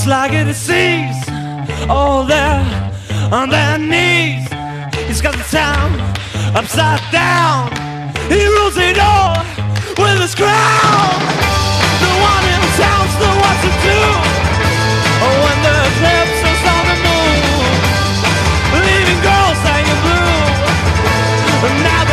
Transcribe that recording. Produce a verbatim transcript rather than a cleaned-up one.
It's like it sees all there on their knees. He's got the town upside down. He rules it all with his crown. No one in town's know what to do when the clips are on the moon, leaving girls hanging blue. Now